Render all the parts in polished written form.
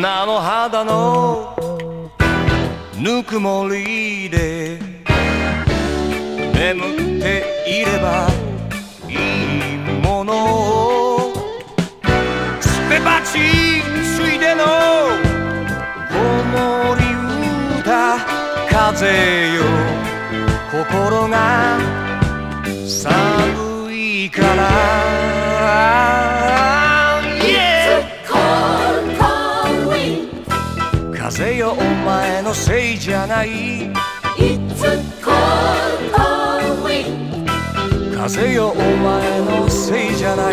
菜の肌のぬくもりで眠っていればいいものをすべばちついでの子守歌風よ心が寒いから風よお前のせいじゃない It's a cold, cold wind 風よお前のせいじゃない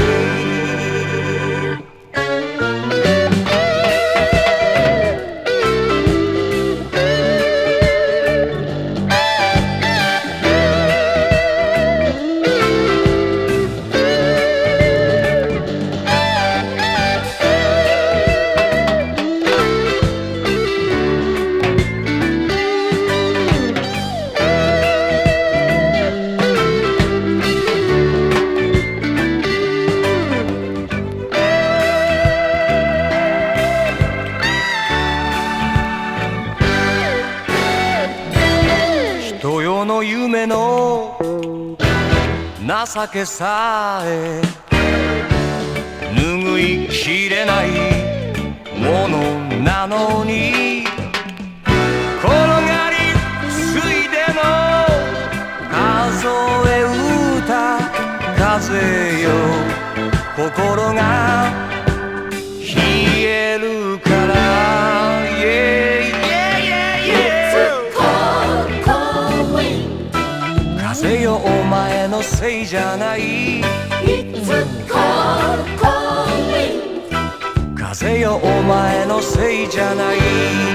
人よの夢の情けさえ拭いきれないものなのに転がりついでの数え歌風よ心が冷えるから風よお前のせいじゃない It's a cold, cold wind 風よお前のせいじゃない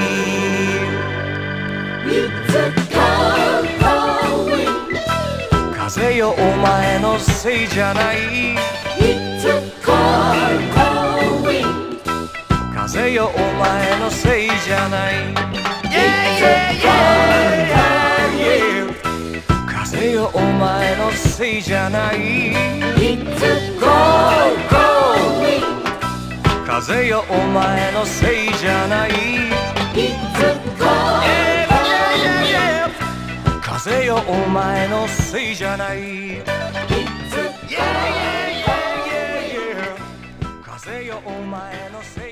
It's a cold, cold wind 風よお前のせいじゃない It's a cold, cold wind 風よお前のせいじゃない It's a cold, cold wind 風よお前のせいじゃない It's a cold, cold wind 風よお前のせいじゃない It's a cold, cold wind 風よお前のせいじゃない It's a cold, cold wind 風よお前のせい